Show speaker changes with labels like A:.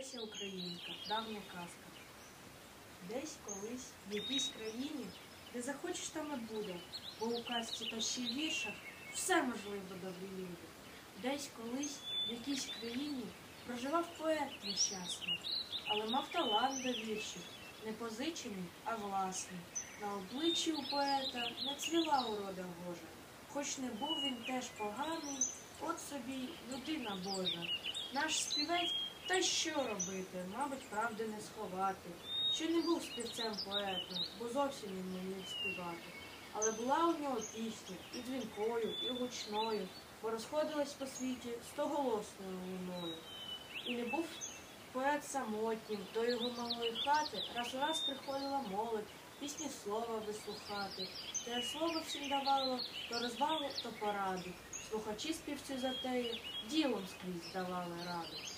A: Леся Українка, давня казка. Десь колись, в якійсь країні, де захочеш, там і буде, бо у казці та ще й віршах все можливо, добрі люди. Десь колись, в якійсь країні, проживав поет нещасний, але мав талант до віршів, не позичений, а власний. На обличчі у поета не цвіла урода Божа, хоч не був він теж поганий, от собі людина Божа. Наш співець, та що робити, мабуть, правди не сховати, що не був співцем поетом, бо зовсім він не міг співати. Але була у нього пісня і дзвінкою, і гучною, бо розходилась по світі стоголосною луною. І не був поет самотнім, до його малої хати раз у раз приходила молодь, пісні слова вислухати. Те слово всім давало то розвагу, то пораду. Слухачі співцю затеї ділом скрізь давали раду.